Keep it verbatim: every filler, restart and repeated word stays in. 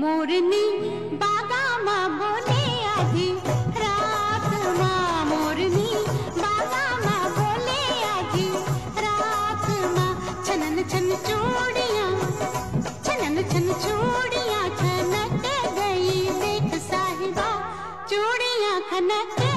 मोरनी बागा माँ बोले आधी रात माँ, मोरनी बागा माँ बोले आधी रात माँ। छनन छन चूड़ियाँ, छनन छन चूड़ियाँ खनक गई, देख साहिबा चूड़ियाँ खनक